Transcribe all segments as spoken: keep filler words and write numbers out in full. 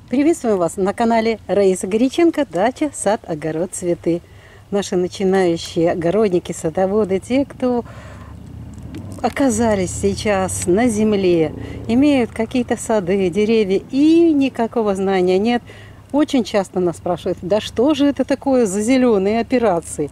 Приветствую вас на канале Раиса Горяченко, дача, сад, огород, цветы. Наши начинающие огородники, садоводы, те, кто оказались сейчас на земле, имеют какие-то сады, деревья и никакого знания нет, очень часто нас спрашивают, да что же это такое за зеленые операции,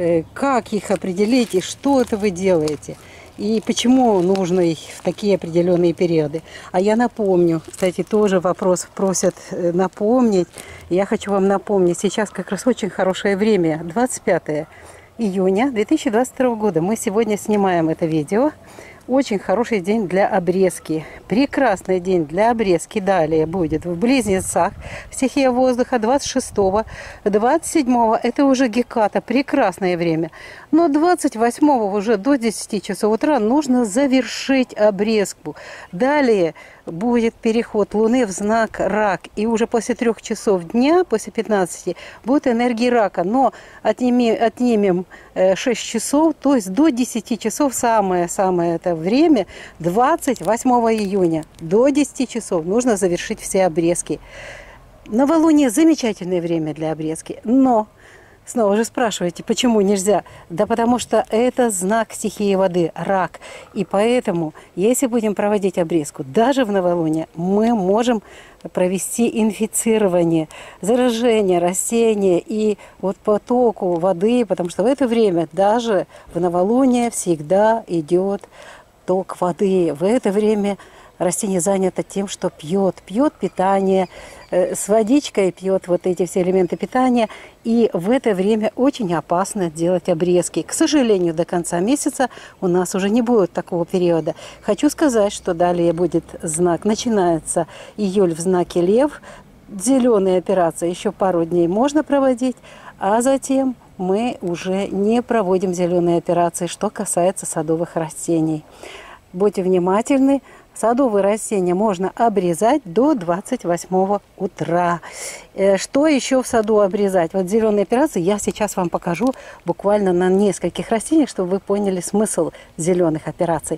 как их определить и что это вы делаете? И почему нужно их в такие определенные периоды. А я напомню, кстати, тоже вопрос просят напомнить. Я хочу вам напомнить, сейчас как раз очень хорошее время, двадцать пятое июня две тысячи двадцать второго года. Мы сегодня снимаем это видео. Очень хороший день для обрезки. Прекрасный день для обрезки далее будет в Близнецах. Стихия воздуха двадцать шестого, двадцать седьмого это уже Геката. Прекрасное время. Но двадцать восьмого уже до десяти часов утра нужно завершить обрезку. Далее будет переход Луны в знак Рак. И уже после трех часов дня, после пятнадцати, будет энергия Рака. Но отнимем, отнимем шесть часов, то есть до десяти часов самое-самое это время, двадцать восьмого июня. До десяти часов нужно завершить все обрезки. Новолуние замечательное время для обрезки, но снова же спрашиваете, почему нельзя? Да потому что это знак стихии воды, рак. И поэтому, если будем проводить обрезку, даже в новолуние, мы можем провести инфицирование, заражение растения и вот потоку воды, потому что в это время даже в новолуние всегда идет ток воды. В это время растение занято тем, что пьет, пьет питание, э, с водичкой пьет вот эти все элементы питания. И в это время очень опасно делать обрезки. К сожалению, до конца месяца у нас уже не будет такого периода. Хочу сказать, что далее будет знак, начинается июль в знаке Лев. Зеленые операции еще пару дней можно проводить, а затем мы уже не проводим зеленые операции, что касается садовых растений. Будьте внимательны. Садовые растения можно обрезать до двадцать восьмого утра. Что еще в саду обрезать? Вот зеленые операции я сейчас вам покажу буквально на нескольких растениях, чтобы вы поняли смысл зеленых операций.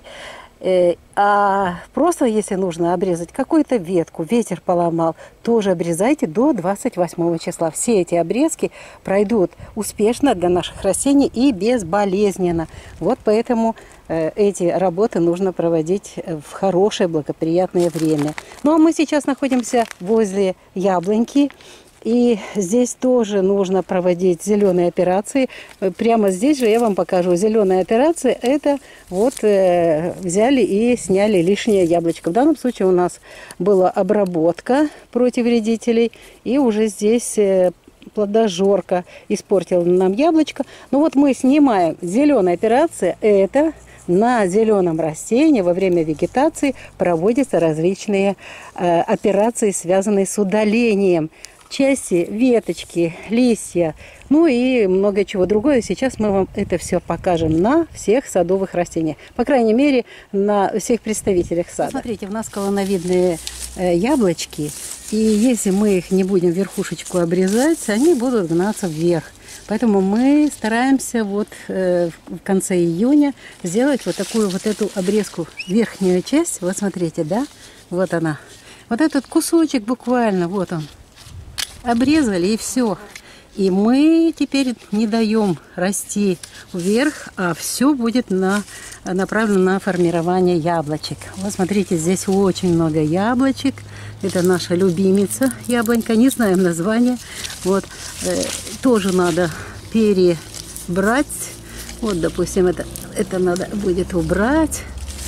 А просто если нужно обрезать какую-то ветку, ветер поломал, тоже обрезайте до двадцать восьмого числа. Все эти обрезки пройдут успешно для наших растений и безболезненно. Вот поэтому эти работы нужно проводить в хорошее, благоприятное время. Ну а мы сейчас находимся возле яблоньки. И здесь тоже нужно проводить зеленые операции. Прямо здесь же я вам покажу. Зеленая операция – это вот э, взяли и сняли лишнее яблочко. В данном случае у нас была обработка против вредителей. И уже здесь э, плодожорка испортила нам яблочко. Ну вот мы снимаем. Зеленая операция – это на зеленом растении во время вегетации проводятся различные э, операции, связанные с удалением части, веточки, листья, ну и много чего другое. Сейчас мы вам это все покажем на всех садовых растениях. По крайней мере, на всех представителях сада. Смотрите, у нас колоновидные э, яблочки. И если мы их не будем верхушечку обрезать, они будут гнаться вверх. Поэтому мы стараемся вот э, в конце июня сделать вот такую вот эту обрезку. Верхнюю часть, вот смотрите, да, вот она. Вот этот кусочек буквально, вот он. Обрезали и все. И мы теперь не даем расти вверх, а все будет на, направлено на формирование яблочек. Вот смотрите, здесь очень много яблочек. Это наша любимица яблонька, не знаем название. Вот э, тоже надо перебрать. Вот, допустим, это, это надо будет убрать.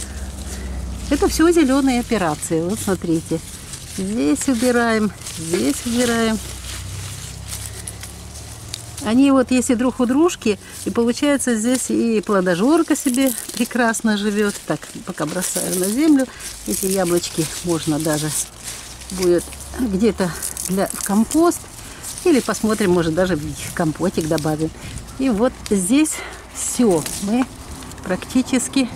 Это все зеленые операции. Вот смотрите. Здесь убираем, здесь убираем. Они вот если друг у дружки, и получается здесь и плодожорка себе прекрасно живет. Так, пока бросаю на землю. Эти яблочки можно даже будет где-то для в компост. Или посмотрим, может даже в компотик добавим. И вот здесь все. Мы практически...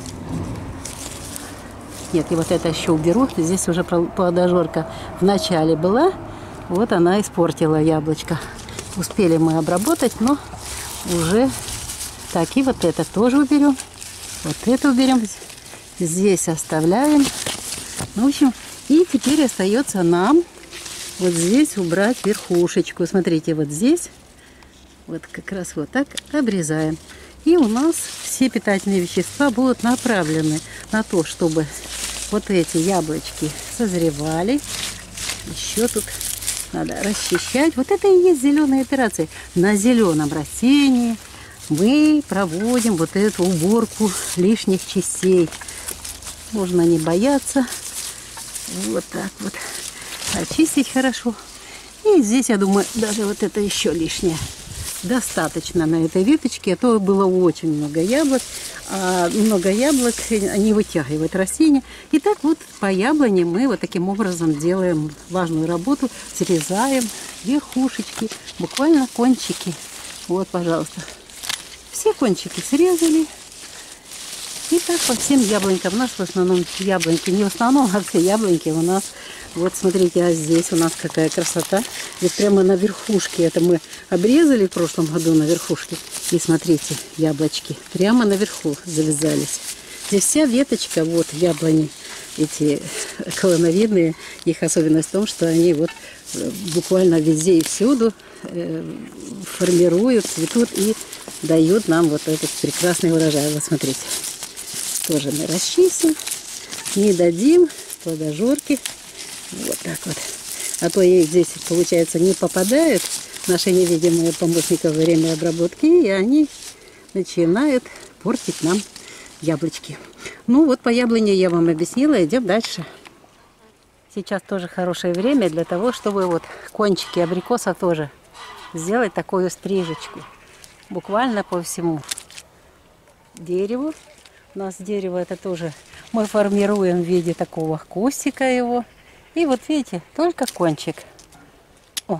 Нет, и вот это еще уберу. Здесь уже плодожорка в начале была. Вот она испортила яблочко. Успели мы обработать, но уже... Так, и вот это тоже уберем. Вот это уберем. Здесь оставляем. Ну, в общем, и теперь остается нам вот здесь убрать верхушечку. Смотрите, вот здесь, вот как раз вот так обрезаем. И у нас все питательные вещества будут направлены на то, чтобы вот эти яблочки созревали. Еще тут надо расчищать. Вот это и есть зеленые операции. На зеленом растении мы проводим вот эту уборку лишних частей. Можно не бояться. Вот так вот. Очистить хорошо. И здесь, я думаю, даже вот это еще лишнее. Достаточно на этой веточке, а то было очень много яблок. А много яблок не вытягивает растение. И так вот по яблоне мы вот таким образом делаем важную работу. Срезаем верхушечки, буквально кончики. Вот, пожалуйста. Все кончики срезали. И так по всем яблонькам. У нас в основном яблоньки, не в основном, а все яблоньки у нас. Вот смотрите, а здесь у нас какая красота. Ведь прямо на верхушке. Это мы обрезали в прошлом году на верхушке. И смотрите, яблочки прямо наверху завязались. Здесь вся веточка, вот яблони, эти колоновидные. Их особенность в том, что они вот буквально везде и всюду формируют, цветут и дают нам вот этот прекрасный урожай. Вот смотрите. Тоже мы расчистим, не дадим плодожорки. Вот так вот. А то ей здесь, получается, не попадают наши невидимые помощники во время обработки, и они начинают портить нам яблочки. Ну вот по яблоне я вам объяснила, идем дальше. Сейчас тоже хорошее время для того, чтобы вот кончики абрикоса тоже сделать такую стрижечку. Буквально по всему дереву. У нас дерево это тоже мы формируем в виде такого кустика его. И вот видите, только кончик. О,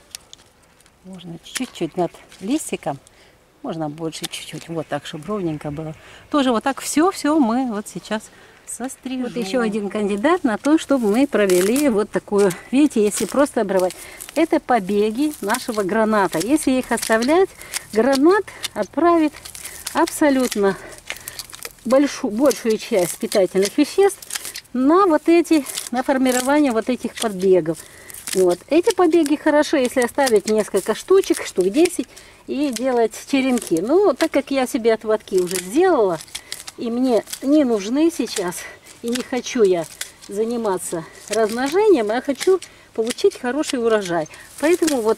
можно чуть-чуть над листиком. Можно больше чуть-чуть. Вот так, чтобы ровненько было. Тоже вот так все-все мы вот сейчас сострижем. Вот еще один кандидат на то, чтобы мы провели вот такую. Видите, если просто обрывать. Это побеги нашего граната. Если их оставлять, гранат отправит абсолютно большую, большую часть питательных веществ на вот эти, на формирование вот этих побегов. Вот. Эти побеги хорошо, если оставить несколько штучек, штук десять, и делать черенки. Но так как я себе отводки уже сделала, и мне не нужны сейчас, и не хочу я заниматься размножением, а хочу получить хороший урожай. Поэтому вот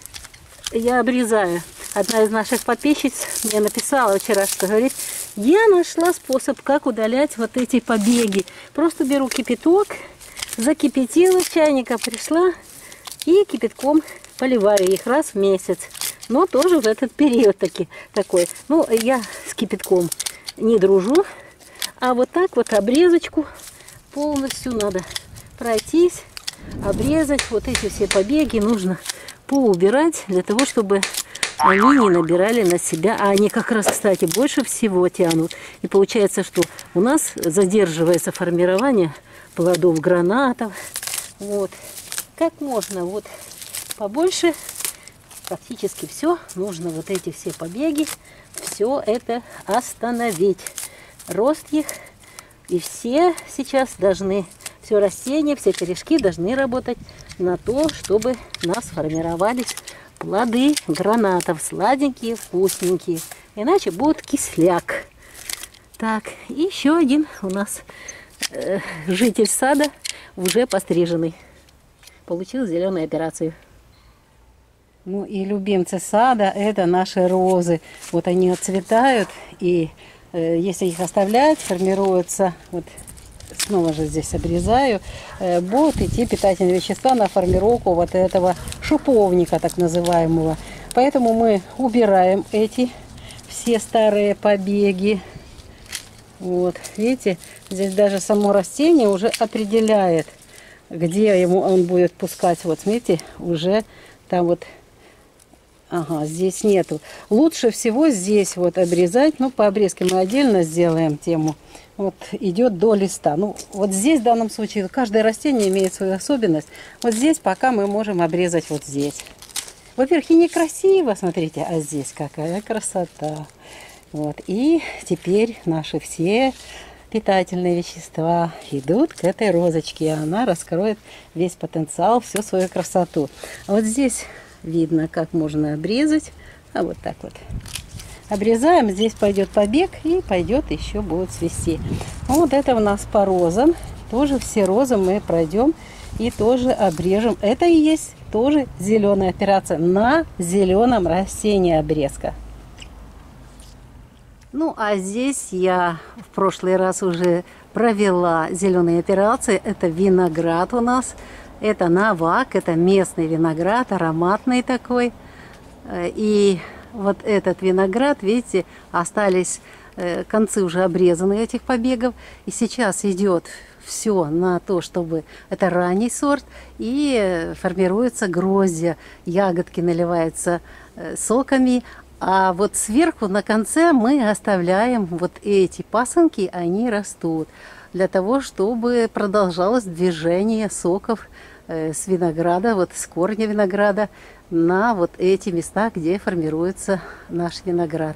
я обрезаю. Одна из наших подписчиц мне написала вчера, что говорит, я нашла способ, как удалять вот эти побеги. Просто беру кипяток, закипятила, чайника пришла и кипятком поливаю их раз в месяц. Но тоже в этот период таки, такой. Ну, я с кипятком не дружу, а вот так вот обрезочку полностью надо пройтись, обрезать. Вот эти все побеги нужно поубирать для того, чтобы они не набирали на себя, а они как раз, кстати, больше всего тянут. И получается, что у нас задерживается формирование плодов гранатов. Вот. Как можно вот побольше, практически все, нужно вот эти все побеги, все это остановить. Рост их, и все сейчас должны, все растения, все корешки должны работать на то, чтобы у нас формировались плоды гранатов, сладенькие, вкусненькие. Иначе будет кисляк. Так, и еще один у нас э, житель сада, уже постриженный. Получил зеленую операцию. Ну и любимцы сада — это наши розы. Вот они отцветают, и э, если их оставлять, формируются, вот снова же здесь обрезаю, э, будут идти питательные вещества на формировку вот этого шиповника, так называемого. Поэтому мы убираем эти все старые побеги. Вот, видите, здесь даже само растение уже определяет, где ему он будет пускать. Вот, смотрите, уже там вот, ага, здесь нету. Лучше всего здесь вот обрезать, ну, по обрезке мы отдельно сделаем тему. Вот идет до листа. Ну, вот здесь в данном случае каждое растение имеет свою особенность. Вот здесь пока мы можем обрезать вот здесь. Во-первых, и некрасиво, смотрите, а здесь какая красота. Вот, и теперь наши все питательные вещества идут к этой розочке, и она раскроет весь потенциал, всю свою красоту. А вот здесь видно, как можно обрезать. А вот так вот. Обрезаем, здесь пойдет побег и пойдет еще будет цвести. Вот это у нас по розам. Тоже все розы мы пройдем и тоже обрежем. Это и есть тоже зеленая операция на зеленом растении обрезка. Ну а здесь я в прошлый раз уже провела зеленые операции. Это виноград у нас. Это навак, это местный виноград, ароматный такой. И вот этот виноград, видите, остались э, концы уже обрезаны этих побегов. И сейчас идет все на то, чтобы это ранний сорт. И э, формируются гроздья, ягодки наливаются э, соками. А вот сверху на конце мы оставляем вот эти пасынки, они растут. Для того, чтобы продолжалось движение соков э, с винограда, вот с корня винограда, на вот эти места, где формируется наш виноград.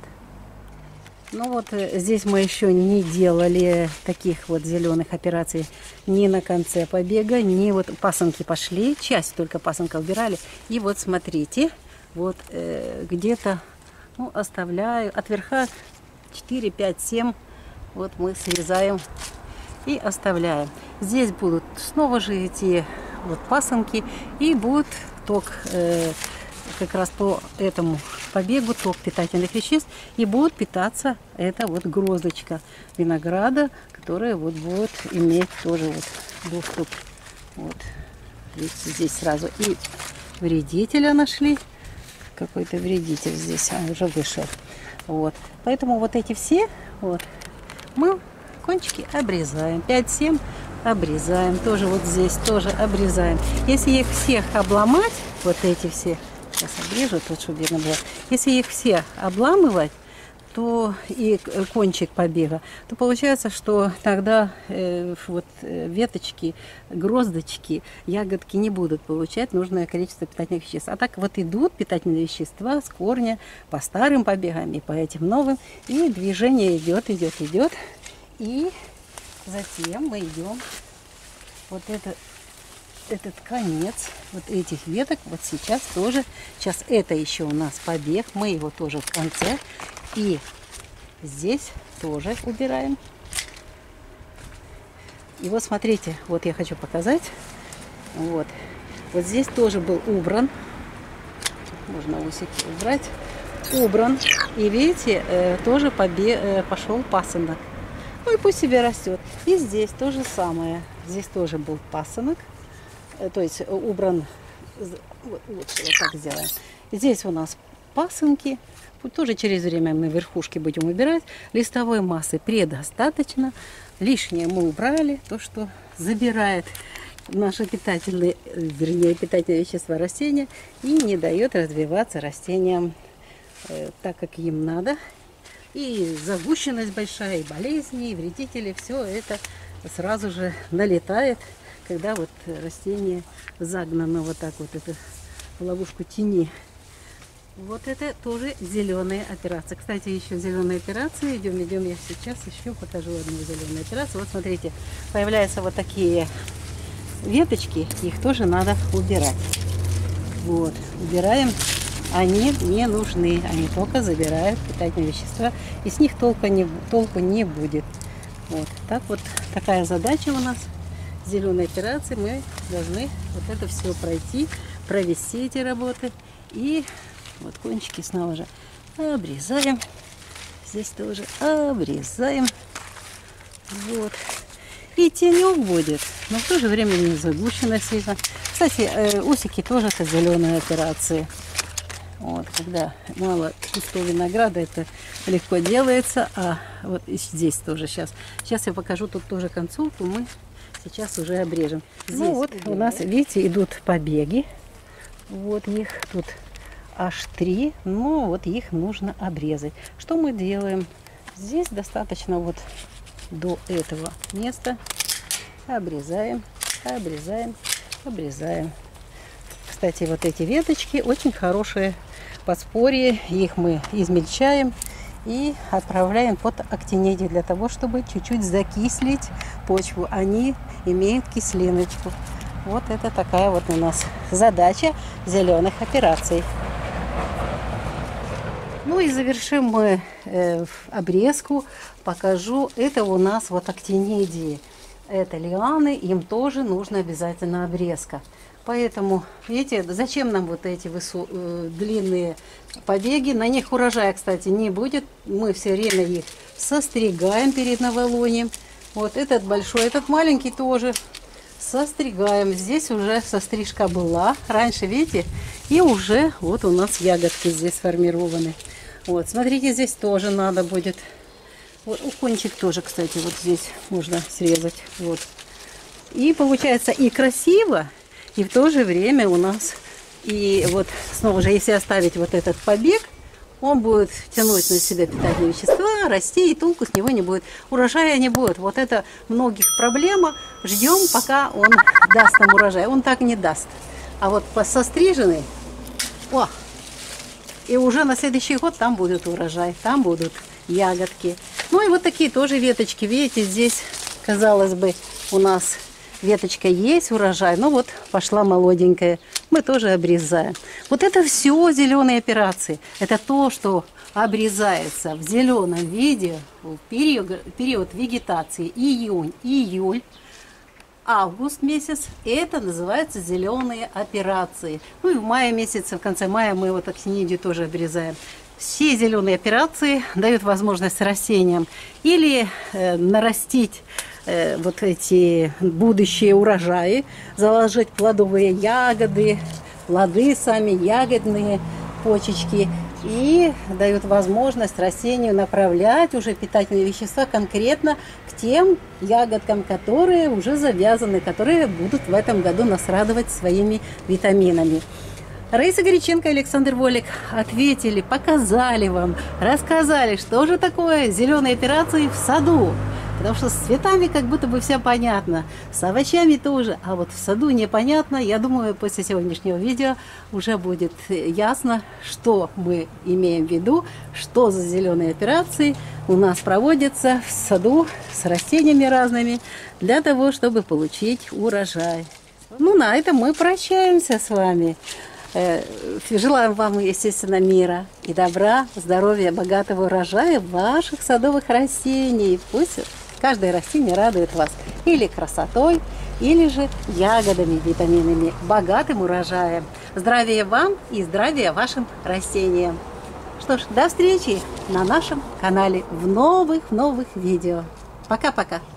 Ну вот здесь мы еще не делали таких вот зеленых операций ни на конце побега, ни вот пасынки пошли, часть только пасынка убирали. И вот смотрите, вот э, где-то, ну, оставляю от верха четыре, пять, семь, вот мы срезаем и оставляем. Здесь будут снова же эти вот пасынки и будет ток э, как раз по этому побегу, ток питательных веществ, и будет питаться эта вот гроздочка винограда, которая вот будет иметь тоже вот доступ. Вот видите, здесь сразу и вредителя нашли, какой-то вредитель здесь, он уже вышел. Вот, поэтому вот эти все вот мы кончики обрезаем, пять-семь обрезаем, тоже вот здесь тоже обрезаем. Если их всех обломать, вот эти все, сейчас обрежу, тут чтобы видно было, если их все обламывать, то и кончик побега, то получается, что тогда э, вот веточки, гроздочки, ягодки не будут получать нужное количество питательных веществ. А так вот идут питательные вещества с корня по старым побегам и по этим новым, и движение идет, идет, идет, и затем мы идем вот это, этот конец вот этих веток вот сейчас тоже. Сейчас это еще у нас побег, мы его тоже в конце. И здесь тоже убираем. И вот смотрите, вот я хочу показать. Вот, вот здесь тоже был убран. Можно усики убрать. Убран. И видите, тоже побег, пошел пасынок. Ну и пусть себе растет. И здесь то же самое. Здесь тоже был пасынок. То есть убран. Вот, вот, вот так сделаем. Здесь у нас пасынки. Тоже через время мы верхушки будем убирать. Листовой массы предостаточно. Лишнее мы убрали. То, что забирает наши питательные, вернее, питательные вещества растения и не дает развиваться растениям э, так, как им надо. И загущенность большая, и болезни, и вредители, все это сразу же налетает, когда вот растение загнано вот так вот, это в ловушку тени. Вот это тоже зеленые операции. Кстати, еще зеленые операции. Идем, идем, я сейчас еще покажу одну зеленую операцию. Вот смотрите, появляются вот такие веточки, их тоже надо убирать. Вот, убираем. Они не нужны, они только забирают питательные вещества, и с них толку не, толку не будет. Вот так вот такая задача у нас зеленой операции. Мы должны вот это все пройти, провести эти работы. И вот кончики снова же обрезаем. Здесь тоже обрезаем. Вот. И тенек будет, но в то же время не загущено сильно. Кстати, усики тоже это зеленые операции. Вот, когда мало пустого винограда, это легко делается. А вот и здесь тоже сейчас. Сейчас я покажу тут тоже концовку. Мы сейчас уже обрежем. Здесь ну вот у нас, видите, идут побеги. Вот их тут аж три. Но вот их нужно обрезать. Что мы делаем? Здесь достаточно вот до этого места. Обрезаем, обрезаем, обрезаем. Кстати, вот эти веточки очень хорошие подспорье, их мы измельчаем и отправляем под актинидий для того, чтобы чуть-чуть закислить почву. Они имеют кислиночку. Вот это такая вот у нас задача зеленых операций. Ну и завершим мы э, обрезку. Покажу. Это у нас вот актинидии. Это лианы, им тоже нужно обязательно обрезка. Поэтому, видите, зачем нам вот эти высо... э, длинные побеги? На них урожая, кстати, не будет. Мы все время их состригаем перед новолунием. Вот этот большой, этот маленький тоже состригаем. Здесь уже сострижка была раньше, видите, и уже вот у нас ягодки здесь сформированы. Вот, смотрите, здесь тоже надо будет. Вот, кончик тоже, кстати, вот здесь можно срезать. Вот. И получается и красиво, и в то же время у нас, и вот снова же, если оставить вот этот побег, он будет тянуть на себя питательные вещества, расти, и толку с него не будет. Урожая не будет. Вот это многих проблема. Ждем, пока он даст нам урожай. Он так не даст. А вот состриженный, о, и уже на следующий год там будет урожай, там будут ягодки. Ну и вот такие тоже веточки. Видите, здесь, казалось бы, у нас веточка есть, урожай, но вот пошла молоденькая. Мы тоже обрезаем. Вот это все зеленые операции. Это то, что обрезается в зеленом виде в период, период вегетации июнь, июль, август месяц. Это называется зеленые операции. Ну и в мае месяце, в конце мая мы вот актинидию тоже обрезаем. Все зеленые операции дают возможность растениям или э, нарастить э, вот эти будущие урожаи, заложить плодовые ягоды, плоды сами, ягодные почечки, и дают возможность растению направлять уже питательные вещества конкретно к тем ягодкам, которые уже завязаны, которые будут в этом году нас радовать своими витаминами. Раиса Горяченко и Александр Волик ответили, показали вам, рассказали, что же такое зеленые операции в саду. Потому что с цветами как будто бы все понятно, с овощами тоже, а вот в саду непонятно. Я думаю, после сегодняшнего видео уже будет ясно, что мы имеем в виду, что за зеленые операции у нас проводятся в саду с растениями разными, для того, чтобы получить урожай. Ну, на этом мы прощаемся с вами. Желаем вам, естественно, мира и добра, здоровья, богатого урожая ваших садовых растений. Пусть каждое растение радует вас или красотой, или же ягодами, витаминами, богатым урожаем. Здравия вам и здравия вашим растениям. Что ж, до встречи на нашем канале в новых-новых видео. Пока-пока.